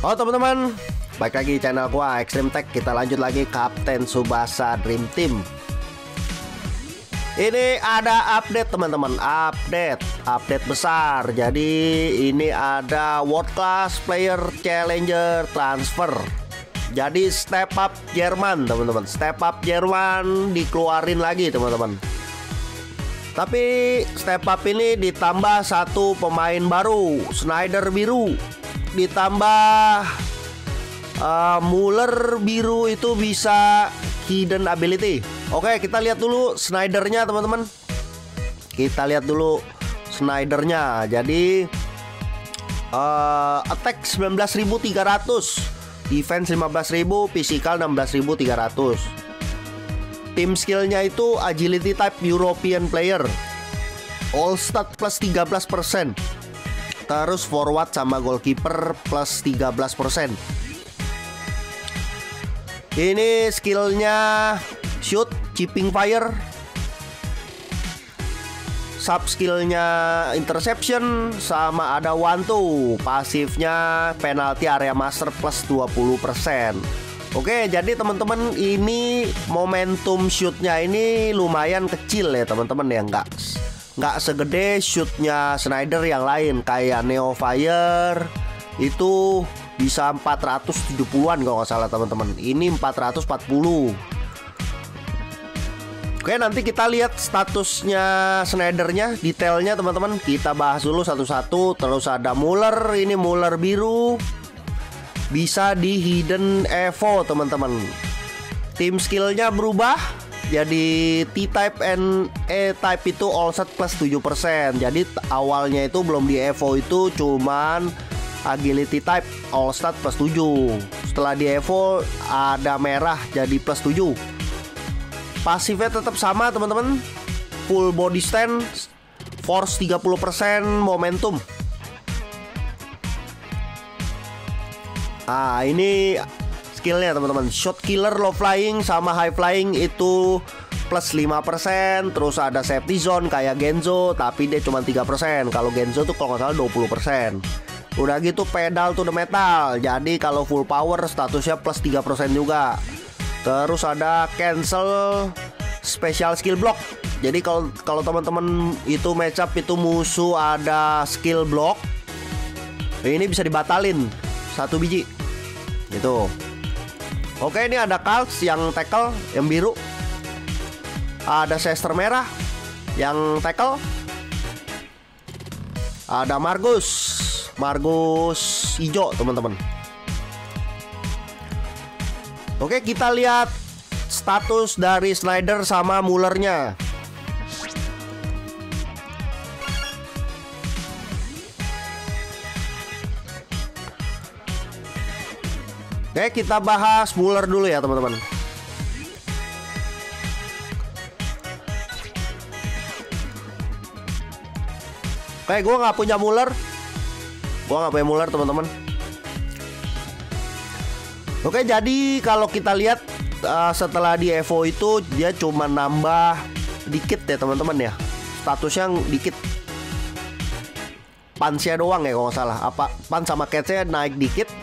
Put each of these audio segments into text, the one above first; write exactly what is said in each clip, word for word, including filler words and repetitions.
Halo teman-teman, balik lagi di channel gua Extreme Tech. Kita lanjut lagi Kapten Tsubasa Dream Team. Ini ada update teman-teman, update, update besar. Jadi ini ada World Class Player Challenger Transfer. Jadi step up Jerman teman-teman, step up Jerman dikeluarin lagi teman-teman. Tapi step up ini ditambah satu pemain baru, Snyder biru. Ditambah uh, Muller biru itu bisa hidden ability. Oke, kita lihat dulu Snydernya teman-teman. Kita lihat dulu Snydernya. Jadi uh, attack sembilan belas ribu tiga ratus, defense lima belas ribu, physical enam belas ribu tiga ratus. Tim skillnya itu agility type European player, all stat plus tiga belas persen. Terus forward sama goalkeeper plus tiga belas persen. Ini skillnya shoot, chipping fire. Sub skillnya interception sama ada one two. Pasifnya penalty area master plus dua puluh persen. Oke, jadi teman-teman ini momentum shootnya ini lumayan kecil ya teman-teman ya, enggak nggak segede shootnya Snyder yang lain. Kayak Neo Fire itu bisa empat ratus tujuh puluhan kalau nggak salah teman-teman. Ini empat ratus empat puluh. Oke, nanti kita lihat statusnya Snydernya, detailnya teman-teman. Kita bahas dulu satu-satu. Terus ada Muller, ini Muller biru, bisa di hidden evo teman-teman. Tim skillnya berubah jadi T-type and E-type itu all set plus tujuh persen. Jadi awalnya itu belum di Evo itu cuman agility type all stat plus tujuh. Setelah di Evo ada merah jadi plus tujuh. Pasifnya tetap sama teman-teman, full body stand, force tiga puluh persen, momentum. Ah, ini skillnya teman-teman, shot killer, low flying sama high flying itu plus lima persen. Terus ada safety zone kayak Genzo, tapi dia cuma tiga persen. Kalau Genzo tuh kalau nggak salah dua puluh persen. Udah gitu pedal to the metal, jadi kalau full power statusnya plus tiga persen juga. Terus ada cancel special skill block. Jadi kalau kalau teman-teman itu match up itu musuh ada skill block, ini bisa dibatalin satu biji gitu. Oke, ini ada Kalks yang tackle yang biru. Ada Chester merah yang tackle. Ada Margus, Margus hijau teman-teman. Oke, kita lihat status dari Snyder sama Mullernya. Oke, kita bahas Muller dulu ya teman-teman. Oke, gue nggak punya Muller. Gue nggak punya Muller teman-teman. Oke, jadi kalau kita lihat uh, setelah di Evo itu dia cuma nambah dikit ya teman-teman ya. Statusnya dikit. Pansnya doang ya kalau nggak salah. Apa pan sama catnya naik dikit.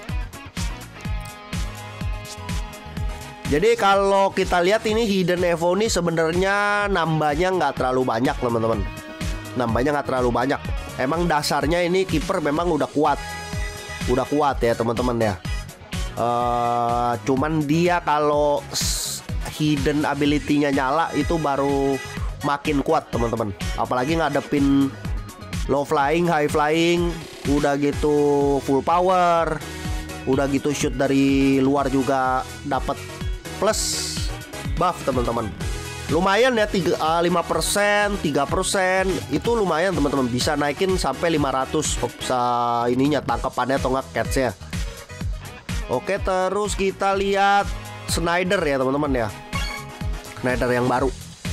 Jadi kalau kita lihat ini hidden evo ini sebenarnya nambahnya nggak terlalu banyak teman-teman. Nambahnya nggak terlalu banyak. Emang dasarnya ini kiper memang udah kuat, udah kuat ya teman-teman ya. Uh, cuman dia kalau hidden ability-nya nyala itu baru makin kuat teman-teman. Apalagi ngadepin low flying, high flying, udah gitu full power, udah gitu shoot dari luar juga dapat plus buff teman-teman. Lumayan ya, lima persen, tiga persen itu lumayan teman-teman. Bisa naikin sampai lima ratus bisa ininya, tangkapannya atau enggak catch-nya. Oke, terus kita lihat Snyder ya teman-teman ya. Snyder yang baru.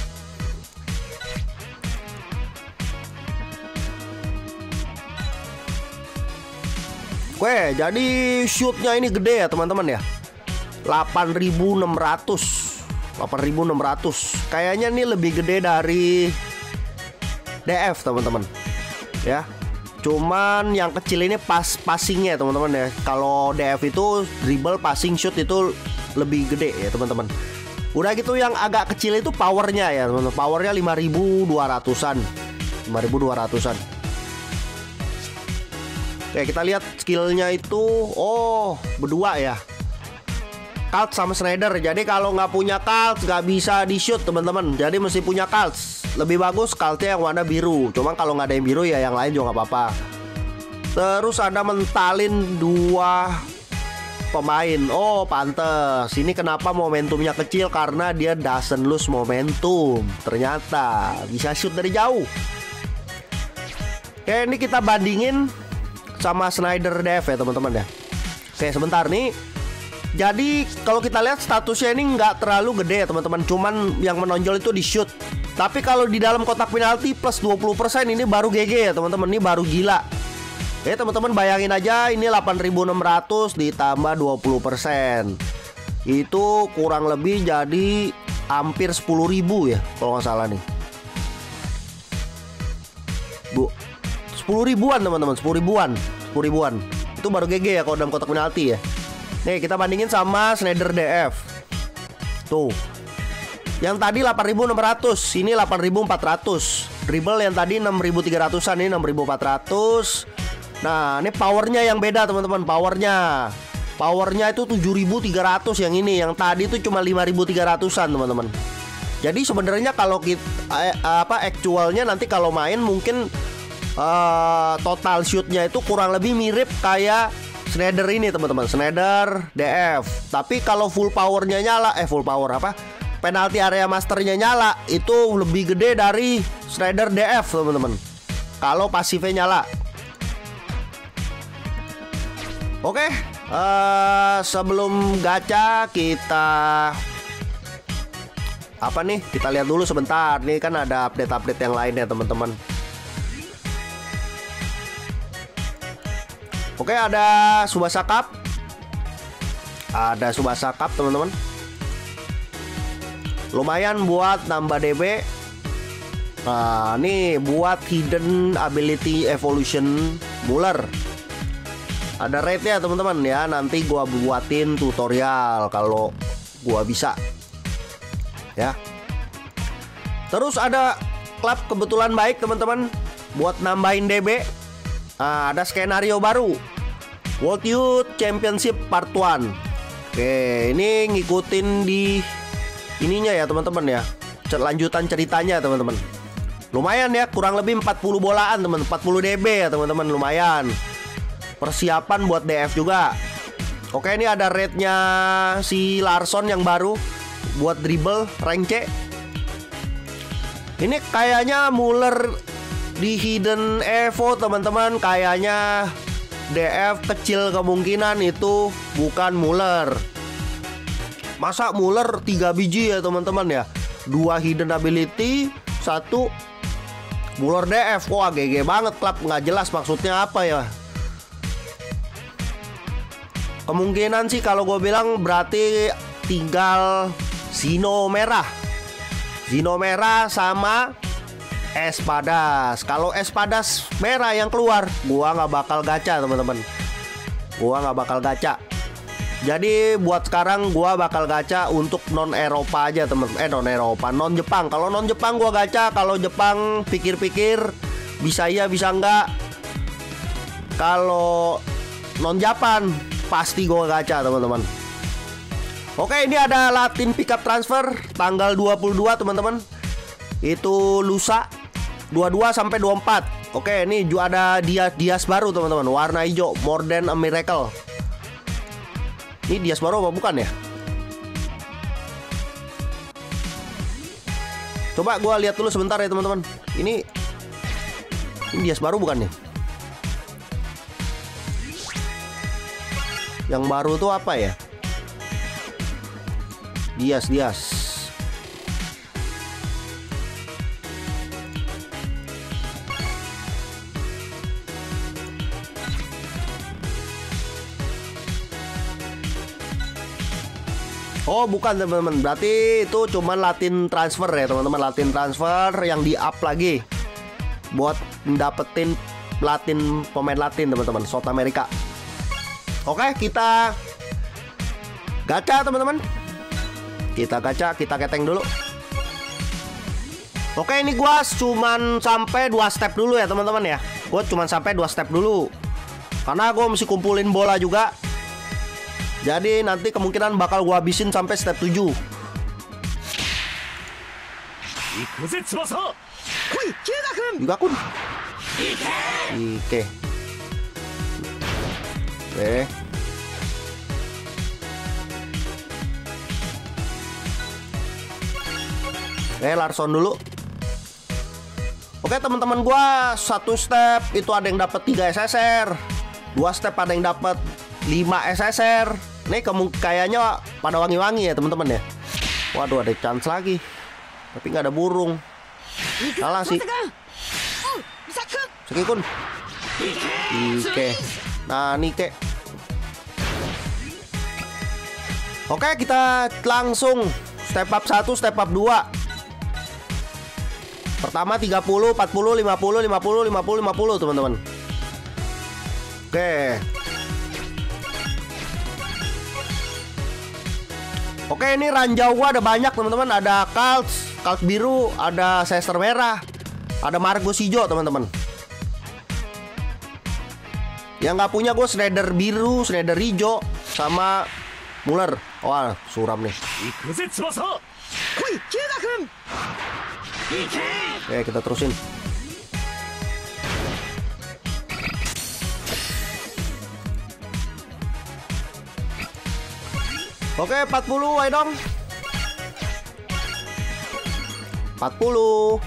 Oke, jadi shootnya ini gede ya teman-teman ya. delapan ribu enam ratus. delapan ribu enam ratus. Kayaknya ini lebih gede dari D F teman-teman. Ya. Cuman yang kecil ini pas passingnya teman-teman ya. Kalau D F itu dribble, passing, shoot itu lebih gede ya teman-teman. Udah gitu yang agak kecil itu powernya ya teman-teman. Powernya lima ribu dua ratusan. lima ribu dua ratusan. Oke, kita lihat skillnya itu. Oh, berdua ya. Cult sama Snyder. Jadi kalau nggak punya Cult nggak bisa di shoot teman-teman. Jadi mesti punya Cult. Lebih bagus Cultnya yang warna biru. Cuma kalau nggak ada yang biru ya yang lain juga nggak apa-apa. Terus ada mentalin dua pemain. Oh, pantes. Ini kenapa momentumnya kecil, karena dia doesn't lose momentum. Ternyata bisa shoot dari jauh. Oke, ini kita bandingin sama Snyder D F ya teman-teman ya. Oke, sebentar nih. Jadi kalau kita lihat statusnya ini nggak terlalu gede ya teman-teman. Cuman yang menonjol itu di shoot. Tapi kalau di dalam kotak penalti plus dua puluh persen ini baru G G ya teman-teman. Ini baru gila. Ya teman-teman bayangin aja, ini delapan ribu enam ratus ditambah dua puluh persen. Itu kurang lebih jadi hampir sepuluh ribu ya kalau nggak salah nih. Bu, sepuluh ribuan teman-teman, sepuluh ribuan, sepuluh ribuan. Itu baru G G ya kalau dalam kotak penalti ya. Nih kita bandingin sama Snyder D F. Tuh. Yang tadi delapan ribu enam ratus, ini delapan ribu empat ratus. Dribble yang tadi enam ribu tiga ratusan, ini enam ribu empat ratus. Nah, ini powernya yang beda teman-teman, powernya. Powernya itu tujuh ribu tiga ratus yang ini, yang tadi itu cuma lima ribu tiga ratusan teman-teman. Jadi sebenarnya kalau kita eh, apa actualnya nanti kalau main mungkin uh, total shootnya itu kurang lebih mirip kayak Snyder ini teman-teman, Snyder D F. Tapi kalau full powernya nyala, eh full power apa? Penalti area masternya nyala, itu lebih gede dari Snyder D F teman-teman. Kalau pasifnya nyala. Oke, uh, sebelum gacha kita apa nih? Kita lihat dulu sebentar. Nih kan ada update-update yang lain ya teman-teman. Oke, ada Tsubasa Cup. Ada Tsubasa Cup teman-teman. Lumayan buat nambah D B. Nah, ini buat hidden ability evolution Muller. Ada rate-nya teman-teman ya. Nanti gua buatin tutorial kalau gua bisa. Ya. Terus ada klub kebetulan baik teman-teman buat nambahin D B. Nah, ada skenario baru. World Youth Championship Part satu. Oke, ini ngikutin di ininya ya teman-teman ya. Lanjutan ceritanya teman-teman. Lumayan ya, kurang lebih empat puluh bolaan teman, empat puluh D B ya teman-teman, lumayan. Persiapan buat D F juga. Oke, ini ada rate-nya si Larson yang baru buat dribble rank C. Ini kayaknya Muller di Hidden Evo teman-teman, kayaknya D F kecil kemungkinan itu bukan Muller. Masa Muller tiga biji ya teman-teman ya. Dua hidden ability, satu Muller D F. Wah, G G banget klub, nggak jelas maksudnya apa ya. Kemungkinan sih kalau gue bilang berarti tinggal Zino merah. Zino merah sama Espadas. Kalau Espadas merah yang keluar, gua nggak bakal gacha teman-teman. Gua nggak bakal gacha. Jadi buat sekarang gua bakal gacha untuk non Eropa aja teman. Eh non Eropa, non Jepang. Kalau non Jepang gua gacha. Kalau Jepang pikir-pikir bisa iya bisa enggak. Kalau non Japan pasti gua gacha teman-teman. Oke, ini ada Latin pickup transfer tanggal dua puluh dua teman-teman. Itu lusa dua puluh dua sampai dua puluh empat. Oke, ini juga ada Dias Dias baru teman-teman, warna hijau, More Than a Miracle. Ini Dias baru apa bukan ya? Coba gua lihat dulu sebentar ya teman-teman. Ini Ini Dias baru bukan nih? Yang baru tuh apa ya? Dias Dias. Oh bukan teman-teman, berarti itu cuman Latin transfer ya teman-teman. Latin transfer yang di up lagi buat dapetin Latin, pemain Latin teman-teman, South America. Oke, kita gacha teman-teman. Kita gacha, kita keteng dulu. Oke, ini gua cuman sampai dua step dulu ya teman-teman ya. Gua cuman sampai dua step dulu. Karena gua mesti kumpulin bola juga. Jadi nanti kemungkinan bakal gua habisin sampai step tujuh. Juga kun. Oke. Oke. Oke, Larson dulu. Oke teman-teman gua, satu step itu ada yang dapat tiga S S R, dua step ada yang dapat lima S S R. Nih kayaknya pada wangi-wangi ya teman-teman ya. Waduh, ada chance lagi. Tapi nggak ada burung. Salah sih. Sekikun. Oke. Nah, Nike. Oke, kita langsung step up satu, step up dua. Pertama tiga puluh, empat puluh, lima puluh, lima puluh, lima puluh, lima puluh teman-teman. Oke. Oke, ini ranjau gua ada banyak teman-teman. Ada Kaltz, Kaltz biru, ada Sester merah, ada Margos hijau teman-teman. Yang nggak punya gue Shredder biru, Shredder hijau, sama Muller. Wah, suram nih. Oke, kita terusin. Oke, empat puluh, ayo dong. empat puluh.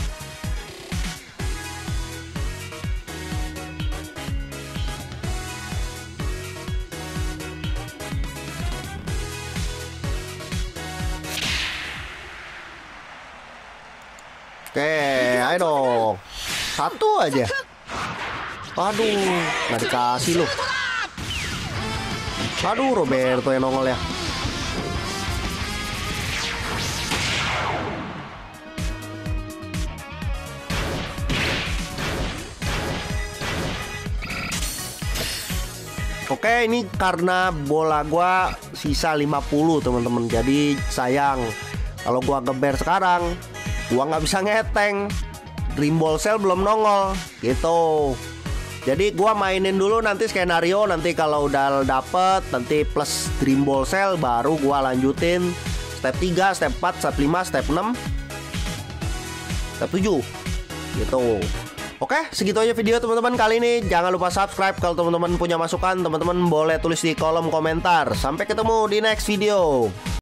Oke, ayo dong. Satu aja. Aduh, nggak dikasih loh. Aduh, Roberto yang nongol ya. Oke, ini karena bola gua sisa lima puluh teman-teman. Jadi sayang kalau gua geber sekarang, gua nggak bisa ngeteng. Dream Ball Cell belum nongol gitu. Jadi gua mainin dulu nanti skenario. Nanti kalau udah dapet, nanti plus Dream Ball Cell, baru gua lanjutin step tiga, step empat, step lima, step enam, step tujuh gitu. Oke, segitu aja video teman-teman kali ini. Jangan lupa subscribe. Kalau teman-teman punya masukan, teman-teman boleh tulis di kolom komentar. Sampai ketemu di next video.